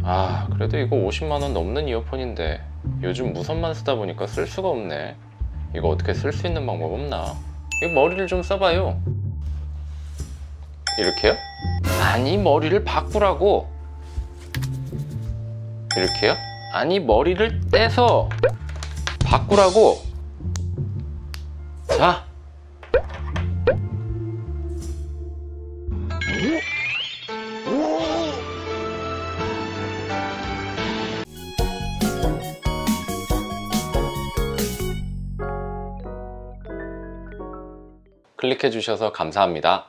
그래도 이거 50만원 넘는 이어폰인데 요즘 무선만 쓰다 보니까 쓸 수가 없네. 이거 어떻게 쓸 수 있는 방법 없나? 이거 머리를 좀 써봐요. 이렇게요? 아니, 머리를 바꾸라고. 이렇게요? 아니, 머리를 떼서 바꾸라고. 자, 클릭해 주셔서 감사합니다.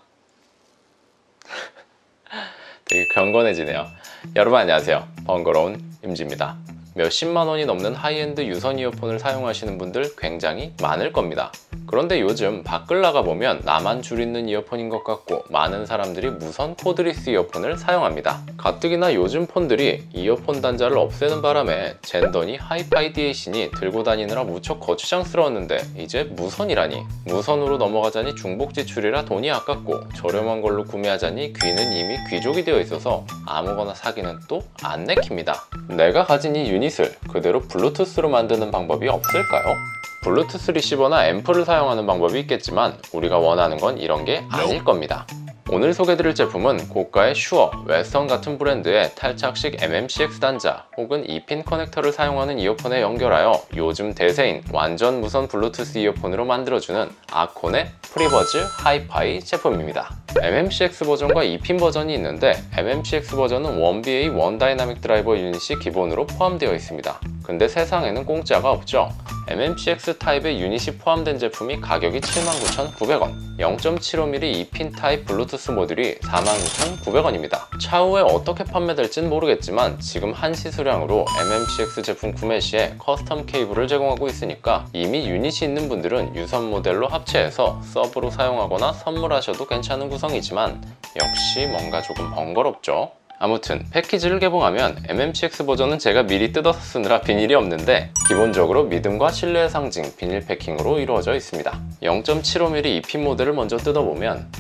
되게 경건해지네요. 여러분 안녕하세요. 번거로운 임지입니다. 몇십만 원이 넘는 하이엔드 유선 이어폰을 사용하시는 분들 굉장히 많을 겁니다. 그런데 요즘 밖을 나가보면 나만 줄 있는 이어폰인 것 같고 많은 사람들이 무선 코드리스 이어폰을 사용합니다. 가뜩이나 요즘 폰들이 이어폰 단자를 없애는 바람에 젠더니 하이파이 DAC니 들고 다니느라 무척 거추장스러웠는데 이제 무선이라니. 무선으로 넘어가자니 중복 지출이라 돈이 아깝고 저렴한 걸로 구매하자니 귀는 이미 귀족이 되어 있어서 아무거나 사기는 또 안 내킵니다. 내가 가진 이 유닛을 그대로 블루투스로 만드는 방법이 없을까요? 블루투스 리시버나 앰프를 사용하는 방법이 있겠지만 우리가 원하는 건 이런 게 아닐 겁니다. 오늘 소개드릴 제품은 고가의 슈어, 웨스턴 같은 브랜드의 탈착식 MMCX 단자 혹은 2핀 커넥터를 사용하는 이어폰에 연결하여 요즘 대세인 완전 무선 블루투스 이어폰으로 만들어주는 아콘의 프리버즈 하이파이 제품입니다. MMCX 버전과 2핀 버전이 있는데 MMCX 버전은 1BA 원 다이나믹 드라이버 유닛이 기본으로 포함되어 있습니다. 근데 세상에는 공짜가 없죠. MMCX 타입의 유닛이 포함된 제품이 가격이 79,900원, 0.75mm 2핀 타입 블루투스 모듈이 49,900원입니다. 차후에 어떻게 판매될진 모르겠지만 지금 한시 수량으로 MMCX 제품 구매 시에 커스텀 케이블을 제공하고 있으니까 이미 유닛이 있는 분들은 유선 모델로 합체해서 서브로 사용하거나 선물하셔도 괜찮은 구성이지만 역시 뭔가 조금 번거롭죠. 아무튼 패키지를 개봉하면 MMCX 버전은 제가 미리 뜯어서 쓰느라 비닐이 없는데 기본적으로 믿음과 신뢰의 상징 비닐 패킹으로 이루어져 있습니다. 0.75mm 2핀 모델을 먼저 뜯어보면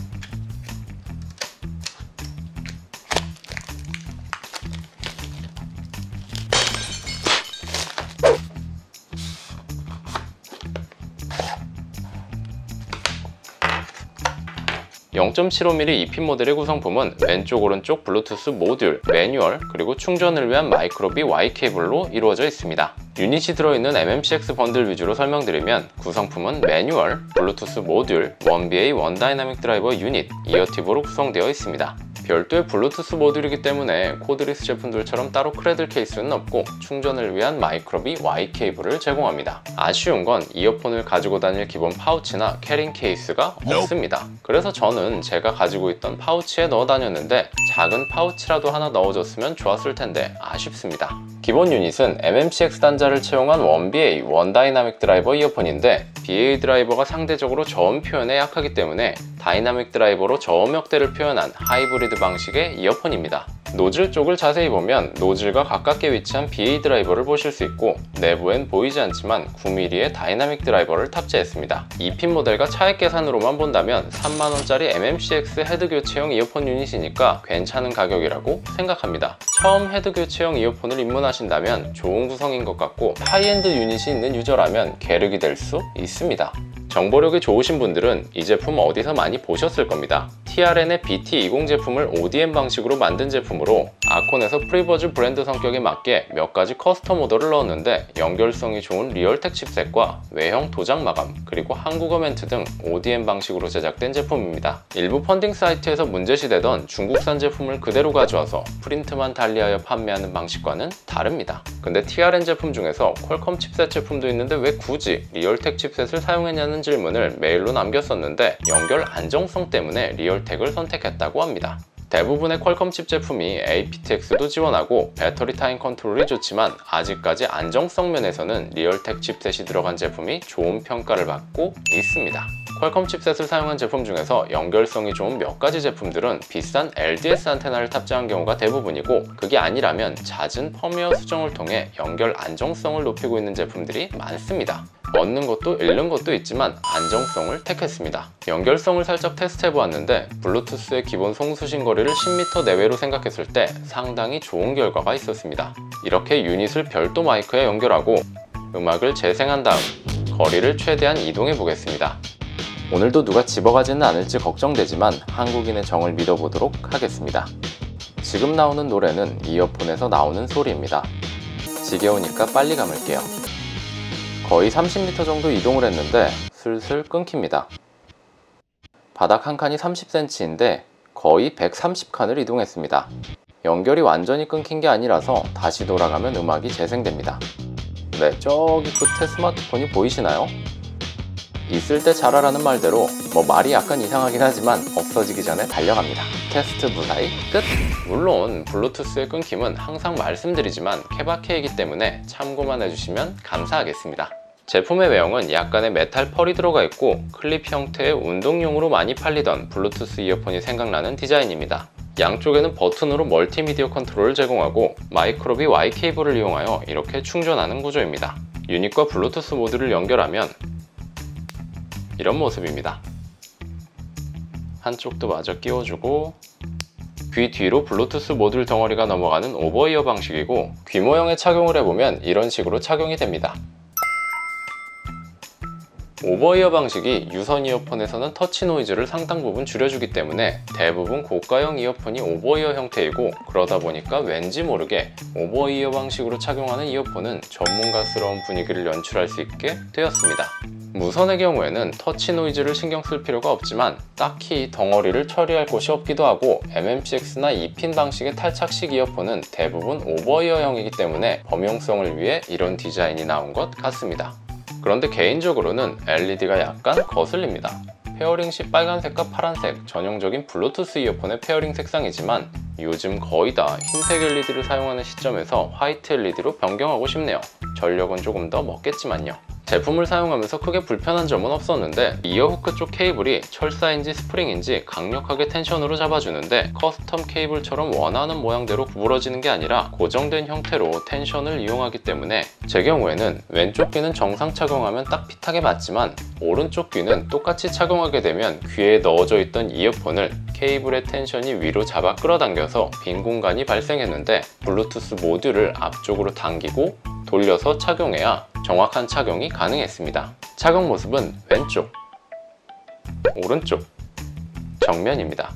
(0.75mm) 2핀 모델의 구성품은 왼쪽 오른쪽 블루투스 모듈, 매뉴얼, 그리고 충전을 위한 마이크로비 Y 케이블로 이루어져 있습니다. 유닛이 들어있는 MMCX 번들 위주로 설명드리면 구성품은 매뉴얼, 블루투스 모듈, 1BA 원 다이나믹 드라이버 유닛, 이어팁으로 구성되어 있습니다. 별도의 블루투스 모듈이기 때문에 코드리스 제품들처럼 따로 크래들 케이스는 없고 충전을 위한 마이크로비 Y 케이블을 제공합니다. 아쉬운 건 이어폰을 가지고 다닐 기본 파우치나 캐링 케이스가 없습니다. 그래서 저는 제가 가지고 있던 파우치에 넣어 다녔는데 작은 파우치라도 하나 넣어줬으면 좋았을 텐데 아쉽습니다. 기본 유닛은 MMCX 단자를 채용한 1BA 원 다이나믹 드라이버 이어폰인데 BA 드라이버가 상대적으로 저음 표현에 약하기 때문에 다이나믹 드라이버로 저음역대를 표현한 하이브리드 방식의 이어폰입니다. 노즐 쪽을 자세히 보면 노즐과 가깝게 위치한 BA 드라이버를 보실 수 있고 내부엔 보이지 않지만 9mm의 다이나믹 드라이버를 탑재했습니다. 2핀 모델과 차액 계산으로만 본다면 3만원짜리 MMCX 헤드 교체형 이어폰 유닛이니까 괜찮은 가격이라고 생각합니다. 처음 헤드 교체형 이어폰을 입문하신다면 좋은 구성인 것 같고 하이엔드 유닛이 있는 유저라면 계륵이 될 수 있습니다. 정보력이 좋으신 분들은 이 제품 어디서 많이 보셨을 겁니다. TRN의 BT20 제품을 ODM 방식으로 만든 제품으로 아콘에서 프리버즈 브랜드 성격에 맞게 몇 가지 커스텀 오더를 넣었는데 연결성이 좋은 리얼텍 칩셋과 외형 도장 마감, 그리고 한국어 멘트 등 ODM 방식으로 제작된 제품입니다. 일부 펀딩 사이트에서 문제시되던 중국산 제품을 그대로 가져와서 프린트만 달리하여 판매하는 방식과는 다릅니다. 근데 TRN 제품 중에서 퀄컴 칩셋 제품도 있는데 왜 굳이 리얼텍 칩셋을 사용했냐는 질문을 메일로 남겼었는데 연결 안정성 때문에 리얼텍을 선택했다고 합니다. 대부분의 퀄컴 칩 제품이 aptX도 지원하고 배터리 타임 컨트롤이 좋지만 아직까지 안정성 면에서는 리얼텍 칩셋이 들어간 제품이 좋은 평가를 받고 있습니다. 퀄컴 칩셋을 사용한 제품 중에서 연결성이 좋은 몇 가지 제품들은 비싼 LDS 안테나를 탑재한 경우가 대부분이고 그게 아니라면 잦은 펌웨어 수정을 통해 연결 안정성을 높이고 있는 제품들이 많습니다. 얻는 것도 잃는 것도 있지만 안정성을 택했습니다. 연결성을 살짝 테스트해보았는데 블루투스의 기본 송수신 거리를 10m 내외로 생각했을 때 상당히 좋은 결과가 있었습니다. 이렇게 유닛을 별도 마이크에 연결하고 음악을 재생한 다음 거리를 최대한 이동해 보겠습니다. 오늘도 누가 집어가지는 않을지 걱정되지만 한국인의 정을 믿어보도록 하겠습니다. 지금 나오는 노래는 이어폰에서 나오는 소리입니다. 지겨우니까 빨리 감을게요. 거의 30m 정도 이동을 했는데 슬슬 끊깁니다. 바닥 한 칸이 30cm인데 거의 130칸을 이동했습니다. 연결이 완전히 끊긴 게 아니라서 다시 돌아가면 음악이 재생됩니다. 네, 저기 끝에 스마트폰이 보이시나요? 있을 때 잘하라는 말대로 말이 약간 이상하긴 하지만 없어지기 전에 달려갑니다. 테스트 무사히 끝! 물론 블루투스의 끊김은 항상 말씀드리지만 케바케이기 때문에 참고만 해주시면 감사하겠습니다. 제품의 외형은 약간의 메탈 펄이 들어가 있고 클립 형태의 운동용으로 많이 팔리던 블루투스 이어폰이 생각나는 디자인입니다. 양쪽에는 버튼으로 멀티미디어 컨트롤을 제공하고 마이크로비 Y 케이블을 이용하여 이렇게 충전하는 구조입니다. 유닛과 블루투스 모드를 연결하면 이런 모습입니다. 한쪽도 마저 끼워주고 귀 뒤로 블루투스 모듈 덩어리가 넘어가는 오버이어 방식이고 귀 모형에 착용을 해보면 이런 식으로 착용이 됩니다. 오버이어 방식이 유선 이어폰에서는 터치 노이즈를 상당 부분 줄여주기 때문에 대부분 고가형 이어폰이 오버이어 형태이고 그러다 보니까 왠지 모르게 오버이어 방식으로 착용하는 이어폰은 전문가스러운 분위기를 연출할 수 있게 되었습니다. 무선의 경우에는 터치 노이즈를 신경 쓸 필요가 없지만 딱히 덩어리를 처리할 곳이 없기도 하고 MMCX나 2핀 방식의 탈착식 이어폰은 대부분 오버이어형이기 때문에 범용성을 위해 이런 디자인이 나온 것 같습니다. 그런데 개인적으로는 LED가 약간 거슬립니다. 페어링 시 빨간색과 파란색, 전형적인 블루투스 이어폰의 페어링 색상이지만 요즘 거의 다 흰색 LED를 사용하는 시점에서 화이트 LED로 변경하고 싶네요. 전력은 조금 더 먹겠지만요. 제품을 사용하면서 크게 불편한 점은 없었는데 이어후크 쪽 케이블이 철사인지 스프링인지 강력하게 텐션으로 잡아주는데 커스텀 케이블처럼 원하는 모양대로 구부러지는 게 아니라 고정된 형태로 텐션을 이용하기 때문에 제 경우에는 왼쪽 귀는 정상 착용하면 딱 핏하게 맞지만 오른쪽 귀는 똑같이 착용하게 되면 귀에 넣어져 있던 이어폰을 케이블의 텐션이 위로 잡아 끌어당겨서 빈 공간이 발생했는데 블루투스 모듈을 앞쪽으로 당기고 돌려서 착용해야 정확한 착용이 가능했습니다. 착용 모습은 왼쪽, 오른쪽, 정면입니다.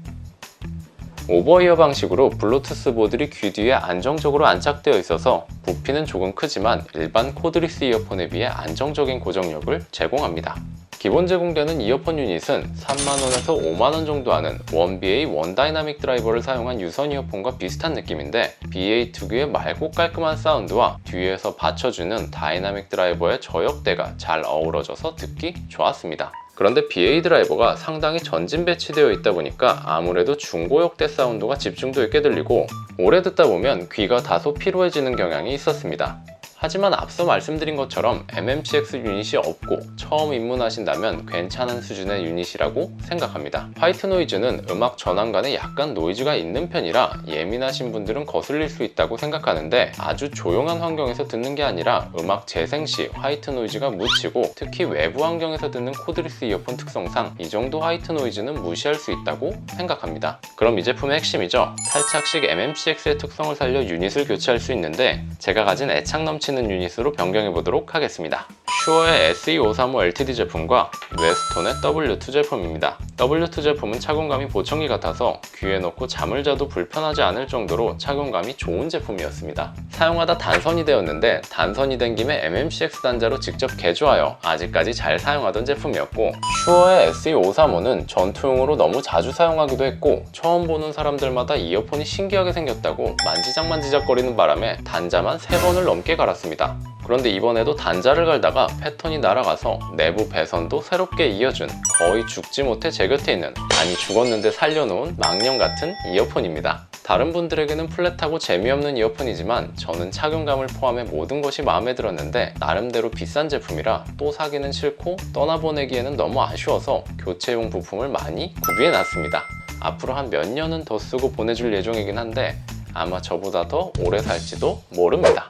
오버이어 방식으로 블루투스 모듈이 귀 뒤에 안정적으로 안착되어 있어서 부피는 조금 크지만 일반 코드리스 이어폰에 비해 안정적인 고정력을 제공합니다. 기본 제공되는 이어폰 유닛은 3만원에서 5만원 정도 하는 원BA 원다이나믹 드라이버를 사용한 유선 이어폰과 비슷한 느낌인데 BA 특유의 맑고 깔끔한 사운드와 뒤에서 받쳐주는 다이나믹 드라이버의 저역대가 잘 어우러져서 듣기 좋았습니다. 그런데 BA 드라이버가 상당히 전진 배치되어 있다 보니까 아무래도 중고역대 사운드가 집중도 있게 들리고 오래 듣다 보면 귀가 다소 피로해지는 경향이 있었습니다. 하지만 앞서 말씀드린 것처럼 MMCX 유닛이 없고 처음 입문하신다면 괜찮은 수준의 유닛이라고 생각합니다. 화이트 노이즈는 음악 전환간에 약간 노이즈가 있는 편이라 예민하신 분들은 거슬릴 수 있다고 생각하는데 아주 조용한 환경에서 듣는 게 아니라 음악 재생 시 화이트 노이즈가 묻히고 특히 외부 환경에서 듣는 코드리스 이어폰 특성상 이 정도 화이트 노이즈는 무시할 수 있다고 생각합니다. 그럼 이 제품의 핵심이죠. 탈착식 MMCX의 특성을 살려 유닛을 교체할 수 있는데 제가 가진 애착 넘치는 유닛으로 변경해 보도록 하겠습니다. 슈어의 SE535 LTD 제품과 웨스톤의 W2 제품입니다. W2 제품은 착용감이 보청기 같아서 귀에 넣고 잠을 자도 불편하지 않을 정도로 착용감이 좋은 제품이었습니다. 사용하다 단선이 되었는데 단선이 된 김에 MMCX 단자로 직접 개조하여 아직까지 잘 사용하던 제품이었고 슈어의 SE535는 전투용으로 너무 자주 사용하기도 했고 처음 보는 사람들마다 이어폰이 신기하게 생겼다고 만지작거리는 바람에 단자만 3번을 넘게 갈았습니다. 그런데 이번에도 단자를 갈다가 패턴이 날아가서 내부 배선도 새롭게 이어준 거의 죽지 못해 제 곁에 있는, 아니 죽었는데 살려놓은 망령 같은 이어폰입니다. 다른 분들에게는 플랫하고 재미없는 이어폰이지만 저는 착용감을 포함해 모든 것이 마음에 들었는데 나름대로 비싼 제품이라 또 사기는 싫고 떠나보내기에는 너무 아쉬워서 교체용 부품을 많이 구비해 놨습니다. 앞으로 한 몇 년은 더 쓰고 보내줄 예정이긴 한데 아마 저보다 더 오래 살지도 모릅니다.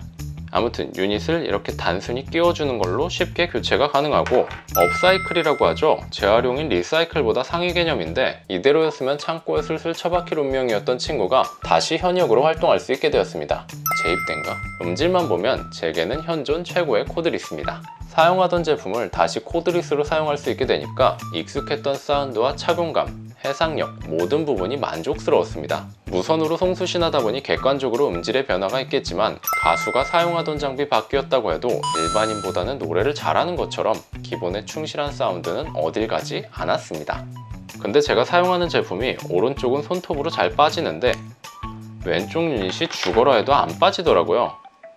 아무튼 유닛을 이렇게 단순히 끼워주는 걸로 쉽게 교체가 가능하고, 업사이클이라고 하죠. 재활용인 리사이클보다 상위 개념인데, 이대로였으면 창고에 슬슬 처박힐 운명이었던 친구가 다시 현역으로 활동할 수 있게 되었습니다. 재입된가? 음질만 보면 제게는 현존 최고의 코드리스입니다. 사용하던 제품을 다시 코드리스로 사용할 수 있게 되니까 익숙했던 사운드와 착용감, 해상력 모든 부분이 만족스러웠습니다. 무선으로 송수신하다 보니 객관적으로 음질의 변화가 있겠지만, 가수가 사용하던 장비 바뀌었다고 해도 일반인보다는 노래를 잘하는 것처럼 기본에 충실한 사운드는 어딜 가지 않았습니다. 근데 제가 사용하는 제품이 오른쪽은 손톱으로 잘 빠지는데 왼쪽 유닛이 죽어라 해도 안 빠지더라고요.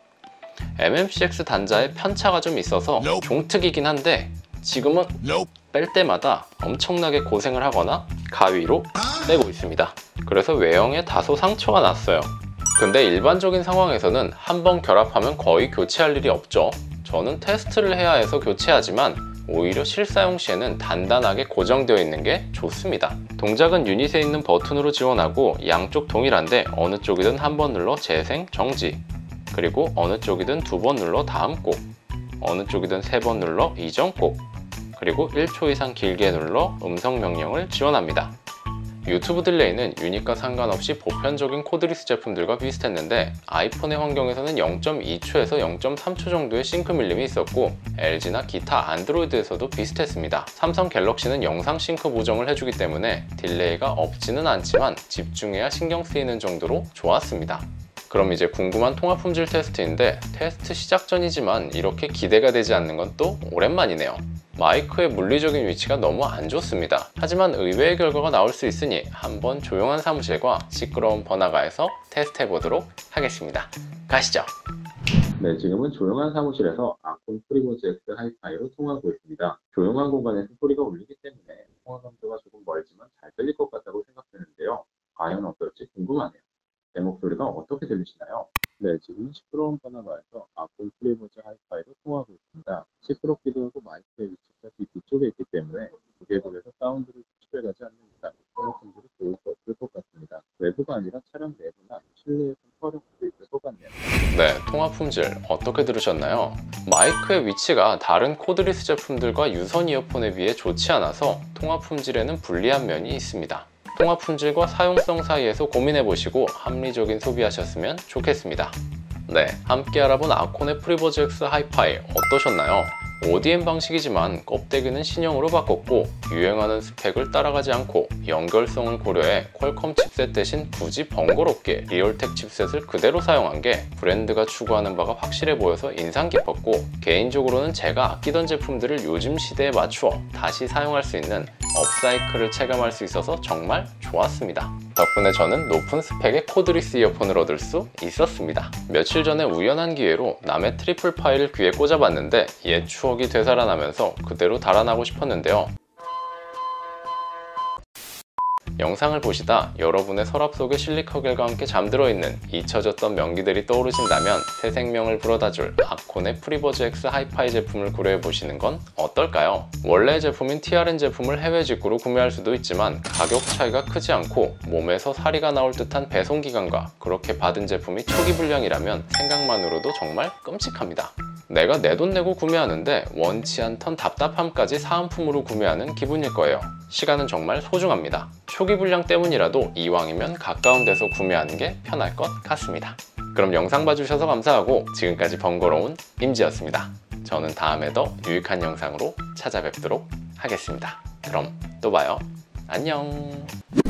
MMCX 단자에 편차가 좀 있어서 종특이긴 한데, 지금은 뺄 때마다 엄청나게 고생을 하거나 가위로 빼고 있습니다. 그래서 외형에 다소 상처가 났어요. 근데 일반적인 상황에서는 한번 결합하면 거의 교체할 일이 없죠. 저는 테스트를 해야 해서 교체하지만 오히려 실사용 시에는 단단하게 고정되어 있는 게 좋습니다. 동작은 유닛에 있는 버튼으로 지원하고, 양쪽 동일한데 어느 쪽이든 한 번 눌러 재생, 정지, 그리고 어느 쪽이든 두 번 눌러 다음 곡, 어느 쪽이든 세 번 눌러 이전 곡, 그리고 1초 이상 길게 눌러 음성 명령을 지원합니다. 유튜브 딜레이는 유닛과 상관없이 보편적인 코드리스 제품들과 비슷했는데, 아이폰의 환경에서는 0.2초에서 0.3초 정도의 싱크 밀림이 있었고, LG나 기타 안드로이드에서도 비슷했습니다. 삼성 갤럭시는 영상 싱크 보정을 해주기 때문에 딜레이가 없지는 않지만 집중해야 신경 쓰이는 정도로 좋았습니다. 그럼 이제 궁금한 통화 품질 테스트인데, 테스트 시작 전이지만 이렇게 기대가 되지 않는 건 또 오랜만이네요. 마이크의 물리적인 위치가 너무 안 좋습니다. 하지만 의외의 결과가 나올 수 있으니 한번 조용한 사무실과 시끄러운 번화가에서 테스트 해보도록 하겠습니다. 가시죠. 네, 지금은 조용한 사무실에서 아콘 프리버즈 X 하이파이로 통화하고 있습니다. 조용한 공간에서 소리가 울리기 때문에 통화 감도가 조금 멀지만 잘 들릴 것 같다고 생각되는데요. 과연 어떨지 궁금하네요. 제 목소리가 어떻게 들리시나요? 네, 지금은 시끄러운 번화가에서 아콘 프리버즈 하이파이로 통화하고 있습니다. 시끄럽기도 하고 마이크의 위치가 뒤쪽에 있기 때문에 고객에서 사운드를 추출해가지 않는 이상 통화 품질이 좋을 수 없을 것 같습니다. 외부가 아니라 차량 내부나 실내에서 촬영할 수 있을 것 같네요. 네, 통화 품질 어떻게 들으셨나요? 마이크의 위치가 다른 코드리스 제품들과 유선 이어폰에 비해 좋지 않아서 통화 품질에는 불리한 면이 있습니다. 통화 품질과 사용성 사이에서 고민해보시고 합리적인 소비하셨으면 좋겠습니다. 네, 함께 알아본 아콘의 프리버즈 X 하이파이 어떠셨나요? ODM 방식이지만 껍데기는 신형으로 바꿨고, 유행하는 스펙을 따라가지 않고 연결성을 고려해 퀄컴 칩셋 대신 굳이 번거롭게 리얼텍 칩셋을 그대로 사용한 게 브랜드가 추구하는 바가 확실해 보여서 인상 깊었고, 개인적으로는 제가 아끼던 제품들을 요즘 시대에 맞추어 다시 사용할 수 있는 업사이클을 체감할 수 있어서 정말 좋았습니다. 덕분에 저는 높은 스펙의 코드리스 이어폰을 얻을 수 있었습니다. 며칠 전에 우연한 기회로 남의 트리플 파이를 귀에 꽂아봤는데 옛 추억이 되살아나면서 그대로 달아나고 싶었는데요. 영상을 보시다 여러분의 서랍 속에 실리커겔과 함께 잠들어 있는 잊혀졌던 명기들이 떠오르신다면 새 생명을 불어다줄 아콘의 프리버즈 X 하이파이 제품을 고려해 보시는 건 어떨까요? 원래 제품인 TRN 제품을 해외 직구로 구매할 수도 있지만 가격 차이가 크지 않고 몸에서 사리가 나올 듯한 배송기간과 그렇게 받은 제품이 초기 불량이라면 생각만으로도 정말 끔찍합니다. 내가 내 돈 내고 구매하는데 원치 않던 답답함까지 사은품으로 구매하는 기분일 거예요. 시간은 정말 소중합니다. 초기 불량 때문이라도 이왕이면 가까운 데서 구매하는 게 편할 것 같습니다. 그럼 영상 봐주셔서 감사하고 지금까지 번거로운 임지였습니다. 저는 다음에 더 유익한 영상으로 찾아뵙도록 하겠습니다. 그럼 또 봐요. 안녕.